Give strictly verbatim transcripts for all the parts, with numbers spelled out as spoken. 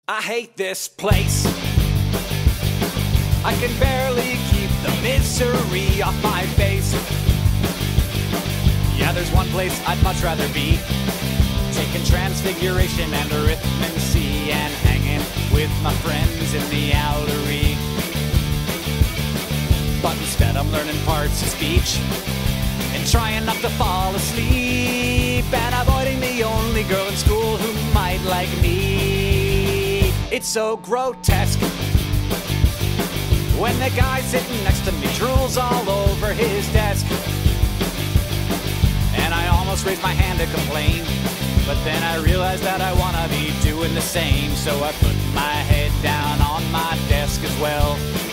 I hate this place. I can barely keep the misery off my face. Yeah, there's one place I'd much rather be, taking transfiguration and arithmancy and hanging with my friends in the Owlery. But instead I'm learning parts of speech and trying not to fall asleep and avoiding the only girl in school who might like me. It's so grotesque when the guy sitting next to me drools all over his desk. And I almost raised my hand to complain, but then I realized that I wanna be doing the same, so I put my head down on my desk as well.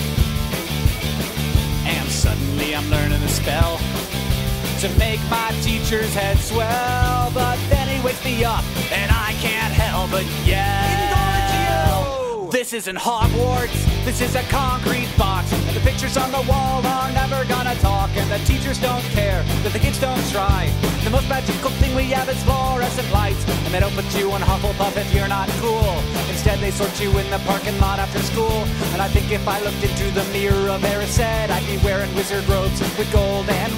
And suddenly I'm learning a spell to make my teacher's head swell. But then he wakes me up and I can't help but yell. This isn't Hogwarts, this is a concrete box, and the pictures on the wall are never gonna talk, and the teachers don't care that the kids don't try. The most magical thing we have is fluorescent lights, and they don't put you in Hufflepuff if you're not cool. Instead they sort you in the parking lot after school, and I think if I looked into the mirror of Erised, I'd be wearing wizard robes with gold and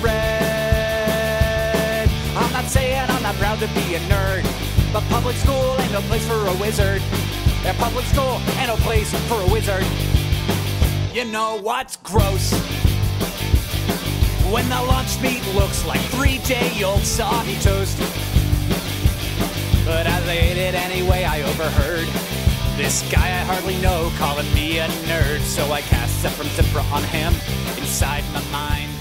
red. I'm not saying I'm not proud to be a nerd, but public school ain't no place for a wizard. Yeah, public school ain't no place for a wizard. You know what's gross? When the lunch meat looks like three-day-old soggy toast. But as I ate it anyway, I overheard this guy I hardly know calling me a nerd. So I cast Sephram Zipra on him inside my mind.